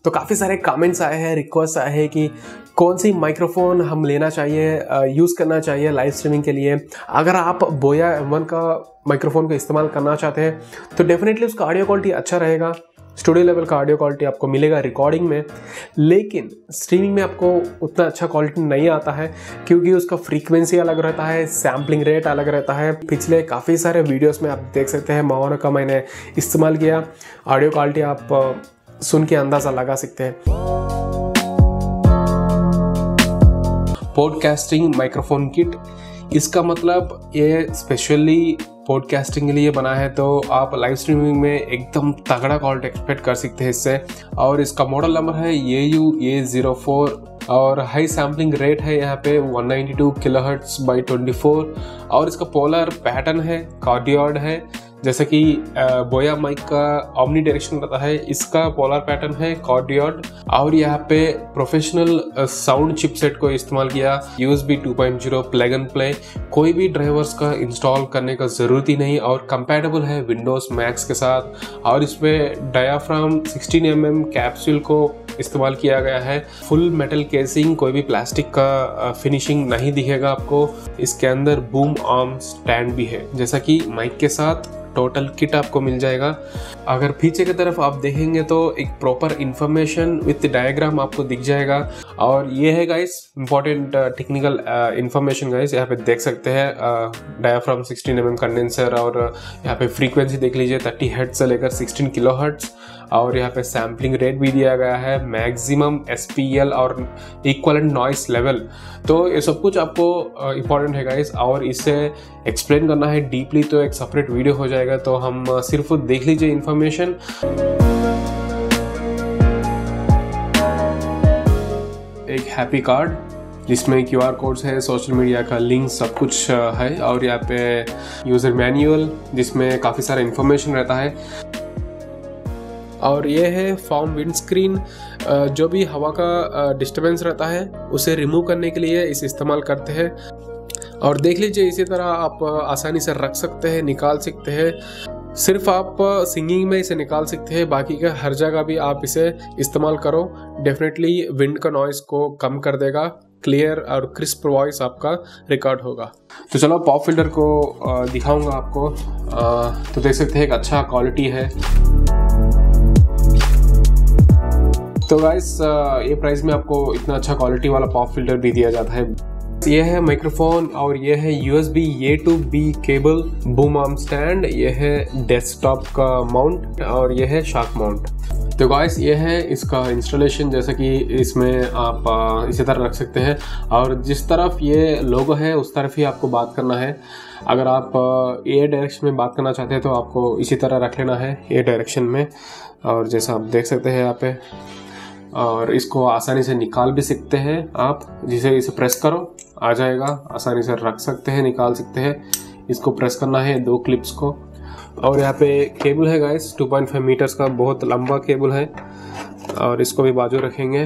तो काफ़ी सारे कमेंट्स आए हैं, रिक्वेस्ट आए हैं कि कौन सी माइक्रोफोन हम लेना चाहिए, यूज़ करना चाहिए लाइव स्ट्रीमिंग के लिए। अगर आप बोया M1 का माइक्रोफोन का इस्तेमाल करना चाहते हैं तो डेफिनेटली उसका ऑडियो क्वालिटी अच्छा रहेगा, स्टूडियो लेवल का ऑडियो क्वालिटी आपको मिलेगा रिकॉर्डिंग में, लेकिन स्ट्रीमिंग में आपको उतना अच्छा क्वालिटी नहीं आता है क्योंकि उसका फ्रीक्वेंसी अलग रहता है, सैम्पलिंग रेट अलग रहता है। पिछले काफ़ी सारे वीडियोस में आप देख सकते हैं मोनो का मैंने इस्तेमाल किया, ऑडियो क्वालिटी आप सुन के अंदाज़ा लगा सकते हैं। पॉडकास्टिंग माइक्रोफोन किट, इसका मतलब ये स्पेशली पॉडकास्टिंग के लिए बना है, तो आप लाइव स्ट्रीमिंग में एकदम तगड़ा क्वालिटी एक्सपेक्ट कर सकते हैं इससे। और इसका मॉडल नंबर है AU-A04 और हाई सैम्पलिंग रेट है यहाँ पे 192 kHz by 24 और इसका पोलर पैटर्न है, कार्डियोड है। जैसे कि बोया माइक का ओमनी डायरेक्शन रहता है, इसका पोलर पैटर्न है कार्डियोड। और यहाँ पे प्रोफेशनल साउंड चिपसेट को इस्तेमाल किया, USB 2.0 प्लग एंड प्ले, कोई भी ड्राइवर्स का इंस्टॉल करने का ज़रूरत ही नहीं और कंपैटिबल है विंडोज़ मैक्स के साथ। और इसमें डायाफ्राम 16 mm कैप्सूल को इस्तेमाल किया गया है, फुल मेटल केसिंग, कोई भी प्लास्टिक का फिनिशिंग नहीं दिखेगा आपको। इसके अंदर बूम आर्म स्टैंड भी है, जैसा कि माइक के साथ टोटल किट आपको मिल जाएगा। अगर पीछे की तरफ आप देखेंगे तो एक प्रॉपर इंफॉर्मेशन विथ डायग्राम आपको दिख जाएगा। और ये है guys important technical information guys, यहाँ पे देख सकते हैं डायाफ्राम 16 mm कंडेंसर और यहाँ पे फ्रीक्वेंसी देख लीजिए 30 Hz से लेकर 16 kHz और यहाँ पे सैम्पलिंग रेट भी दिया गया है, मैक्सिमम SPL और इक्वलेंट नॉइस लेवल। तो ये सब कुछ आपको इम्पॉर्टेंट है गाइस। और इसे एक्सप्लेन करना है डीपली तो एक सेपरेट वीडियो हो जाएगा, तो हम सिर्फ देख लीजिए इन्फॉर्मेशन। एक हैप्पी कार्ड जिसमें QR कोड्स है, सोशल मीडिया का लिंक, सब कुछ है। और यहाँ पे यूज़र मैनुअल जिसमें काफ़ी सारा इन्फॉर्मेशन रहता है। और ये है फॉर्म विंडस्क्रीन, जो भी हवा का डिस्टर्बेंस रहता है उसे रिमूव करने के लिए इसे इस्तेमाल करते हैं। और देख लीजिए इसी तरह आप आसानी से रख सकते हैं, निकाल सकते हैं। सिर्फ आप सिंगिंग में इसे निकाल सकते हैं, बाकी का हर जगह भी आप इसे इस्तेमाल करो, डेफिनेटली विंड का नॉइस को कम कर देगा, क्लियर और क्रिस्प वॉइस आपका रिकॉर्ड होगा। तो चलो पॉप फिल्टर को दिखाऊंगा आपको। तो देख सकते हैं एक अच्छा क्वालिटी है। तो गाइस ये प्राइस में आपको इतना अच्छा क्वालिटी वाला पॉप फिल्टर भी दिया जाता है। ये है माइक्रोफोन और ये है USB A to B cable, boom arm stand, ये है डेस्कटॉप का माउंट और ये है शार्क माउंट। तो गाइस ये है इसका इंस्टॉलेशन, जैसे कि इसमें आप इसी तरह रख सकते हैं और जिस तरफ ये लोगो है उस तरफ ही आपको बात करना है। अगर आप A डायरेक्शन में बात करना चाहते हैं तो आपको इसी तरह रख लेना है A डायरेक्शन में। और जैसा आप देख सकते हैं यहाँ पे, और इसको आसानी से निकाल भी सकते हैं आप, जिसे इसे प्रेस करो आ जाएगा, आसानी से रख सकते हैं, निकाल सकते हैं। इसको प्रेस करना है 2 क्लिप्स को। और यहाँ पे केबल है गाइस 2.5 मीटर्स का, बहुत लंबा केबल है और इसको भी बाजू रखेंगे।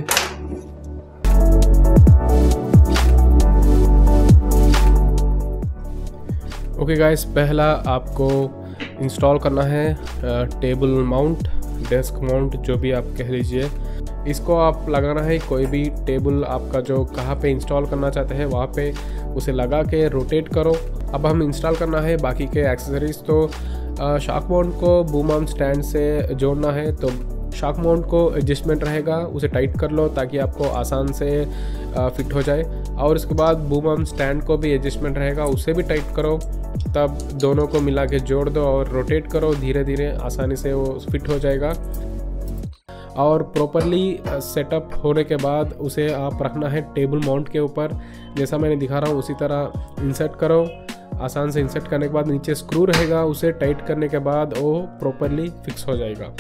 ओके गाइस, पहला आपको इंस्टॉल करना है टेबल माउंट, डेस्क माउंट, जो भी आप कह लीजिए। इसको आप लगाना है कोई भी टेबल आपका जो कहाँ पे इंस्टॉल करना चाहते हैं वहाँ पे उसे लगा के रोटेट करो। अब हम इंस्टॉल करना है बाकी के एक्सेसरीज। तो शार्क माउंट को बूम आर्म स्टैंड से जोड़ना है, तो शार्क माउंट को एडजस्टमेंट रहेगा उसे टाइट कर लो ताकि आपको आसान से फिट हो जाए। और उसके बाद बूम आर्म स्टैंड को भी एडजस्टमेंट रहेगा, उसे भी टाइट करो, तब दोनों को मिला के जोड़ दो और रोटेट करो, धीरे धीरे आसानी से वो फिट हो जाएगा। और प्रॉपरली सेटअप होने के बाद उसे आप रखना है टेबल माउंट के ऊपर, जैसा मैंने दिखा रहा हूँ उसी तरह इंसर्ट करो। आसान से इंसर्ट करने के बाद नीचे स्क्रू रहेगा, उसे टाइट करने के बाद वो प्रॉपरली फिक्स हो जाएगा।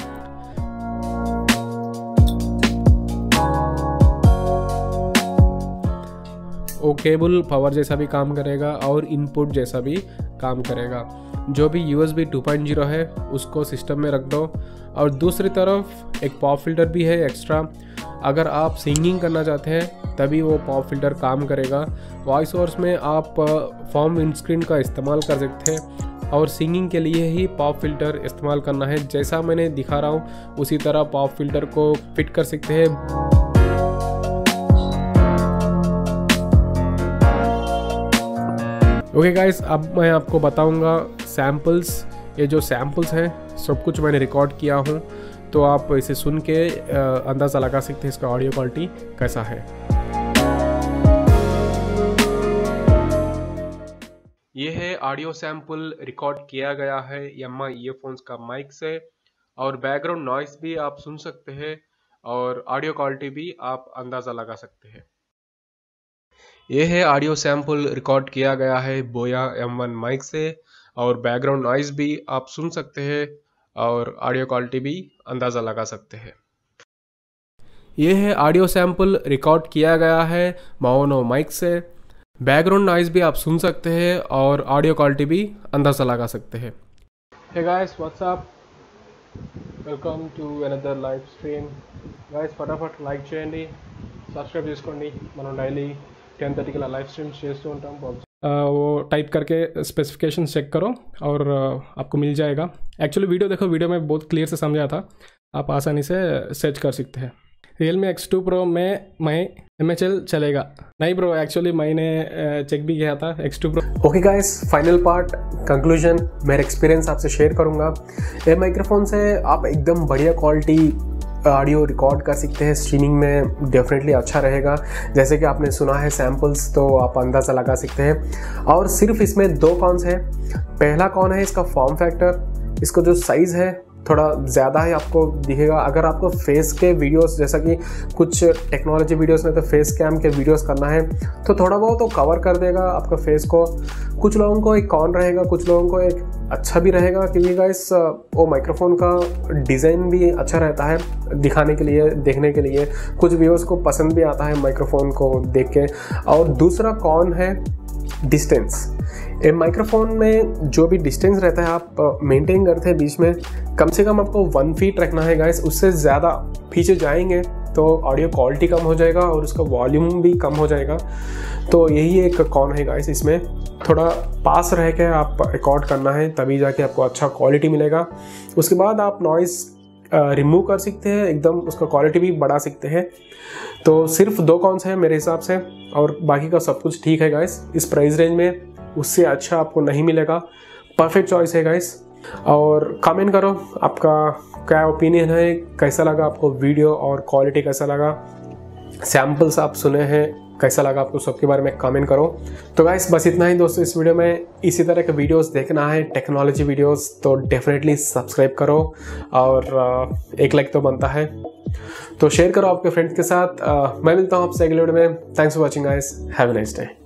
वो केबल पावर जैसा भी काम करेगा और इनपुट जैसा भी काम करेगा। जो भी USB 2.0 है उसको सिस्टम में रख दो। और दूसरी तरफ एक पॉप फिल्टर भी है एक्स्ट्रा, अगर आप सिंगिंग करना चाहते हैं तभी वो पॉप फिल्टर काम करेगा। वॉइस ओवर्स में आप फॉर्म विंडस्क्रीन का इस्तेमाल कर सकते हैं, और सिंगिंग के लिए ही पॉप फिल्टर इस्तेमाल करना है। जैसा मैंने दिखा रहा हूँ उसी तरह पॉप फिल्टर को फिट कर सकते हैं। ओके गाइस, अब मैं आपको बताऊंगा सैम्पल्स। ये जो सैम्पल्स हैं सब कुछ मैंने रिकॉर्ड किया हूँ, तो आप इसे सुन के अंदाज़ा लगा सकते हैं इसका ऑडियो क्वालिटी कैसा है। ये है ऑडियो सैंपल रिकॉर्ड किया गया है यामा ईयरफोन्स का माइक से, और बैकग्राउंड नॉइस भी आप सुन सकते हैं और ऑडियो क्वालिटी भी आप अंदाज़ा लगा सकते हैं। ये है ऑडियो सैंपल रिकॉर्ड किया गया है बोया M1 माइक से, और बैकग्राउंड नॉइस भी आप सुन सकते हैं और ऑडियो क्वालिटी भी अंदाज़ा लगा सकते हैं। ये है ऑडियो सैंपल रिकॉर्ड किया गया है माओनो माइक से, बैकग्राउंड नॉइस भी आप सुन सकते हैं और ऑडियो क्वालिटी भी अंदाज़ा लगा सकते हैं। Hey guys, what's up, welcome to another live stream. Guys ఫటాఫట్ లైక్ చేయండి, సబ్స్క్రైబ్ చేసుకోండి. మనం డైలీ 10:30 की लाइव स्ट्रीम చేస్తూ ఉంటాం. वो टाइप करके स्पेसिफिकेशन चेक करो और आपको मिल जाएगा. एक्चुअली वीडियो देखो, वीडियो में बहुत क्लियर से समझाया था, आप आसानी से सर्च कर सकते हैं. Realme X2 Pro में MHL चलेगा नहीं ब्रो, एक्चुअली मैंने चेक भी किया था X2 Pro. Okay guys, final part conclusion, मेरा एक्सपीरियंस आपसे शेयर करूंगा. ये माइक्रोफोन से आप एकदम बढ़िया क्वालिटी ऑडियो रिकॉर्ड कर सकते हैं. स्ट्रीमिंग में डेफिनेटली अच्छा रहेगा. जैसे कि आपने सुना है सैम्पल्स, तो आप अंदाज़ा लगा सकते हैं. और सिर्फ इसमें दो कॉन्स है. पहला कौन है इसका फॉर्म फैक्टर, इसका जो साइज़ है थोड़ा ज़्यादा है आपको दिखेगा. अगर आपको फेस के वीडियोस, जैसा कि कुछ टेक्नोलॉजी वीडियोस में तो फेस कैम के वीडियोस करना है, तो थोड़ा बहुत तो कवर कर देगा आपका फेस को. कुछ लोगों को एक कॉन रहेगा, कुछ लोगों को एक अच्छा भी रहेगा, क्योंकि गाइस वो माइक्रोफोन का डिज़ाइन भी अच्छा रहता है दिखाने के लिए, देखने के लिए. कुछ व्यूअर्स को पसंद भी आता है माइक्रोफोन को देख के. और दूसरा कॉन है डिस्टेंस. माइक्रोफोन में जो भी डिस्टेंस रहता है आप मेंटेन करते हैं बीच में, कम से कम आपको 1 फीट रखना है गाइस. उससे ज़्यादा पीछे जाएंगे तो ऑडियो क्वालिटी कम हो जाएगा और उसका वॉल्यूम भी कम हो जाएगा. तो यही एक कॉन है गाइस. इसमें थोड़ा पास रह के आप रिकॉर्ड करना है, तभी जाके आपको अच्छा क्वालिटी मिलेगा. उसके बाद आप नॉइस रिमूव कर सकते हैं, एकदम उसका क्वालिटी भी बढ़ा सकते हैं. तो सिर्फ 2 कॉन्स हैं मेरे हिसाब से, और बाकी का सब कुछ ठीक है गाइस. इस प्राइस रेंज में उससे अच्छा आपको नहीं मिलेगा. परफेक्ट चॉइस है गाइस. और कमेंट करो आपका क्या ओपिनियन है, कैसा लगा आपको वीडियो और क्वालिटी कैसा लगा, सैम्पल्स आप सुने हैं कैसा लगा आपको, सबके बारे में कमेंट करो. तो गाइस बस इतना ही दोस्तों इस वीडियो में. इसी तरह के वीडियोस देखना है, टेक्नोलॉजी वीडियोस, तो डेफिनेटली सब्सक्राइब करो और एक लाइक तो बनता है. तो शेयर करो आपके फ्रेंड्स के साथ. मैं मिलता हूँ आपसे अगले वीडियो में. Thanks for watching guys, have a nice day.